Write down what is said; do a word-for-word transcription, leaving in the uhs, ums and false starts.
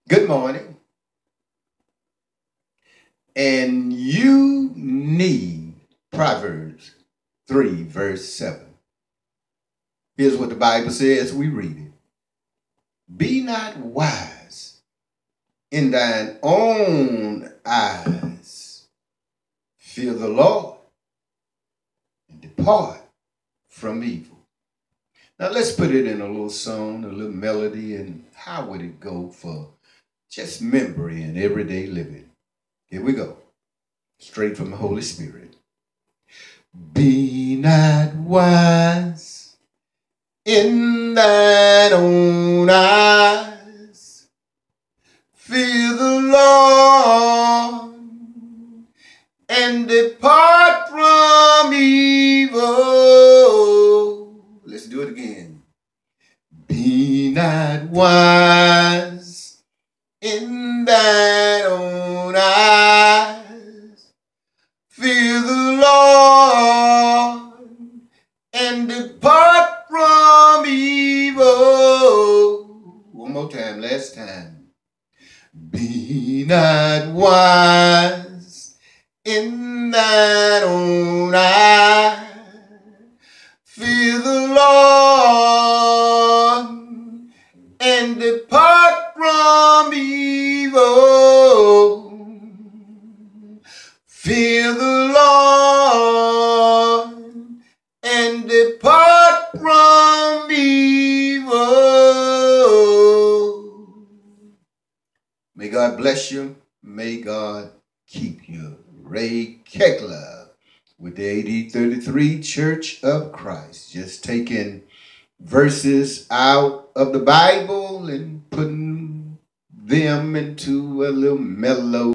Good morning. And you need Proverbs three, verse seven. Here's what the Bible says. We read it. Be not wise in thine own eyes. Fear the Lord and depart from evil. Now let's put it in a little song, a little melody, and how would it go for just memory and everyday living? Here we go. Straight from the Holy Spirit. Be not wise in thine own eyes. Fear the Lord and depart from evil. Let's do it again. Be not wise in thine own eyes. Fear the Lord and depart from evil. One more time, last time. Be not wise in thine own eyes. Fear the Lord and depart from evil. Fear the Lord and depart from evil. May God bless you. May God keep you. Ray Kegler with the A D thirty-three Church of Christ. Just taking verses out of the Bible and putting them into a little mellow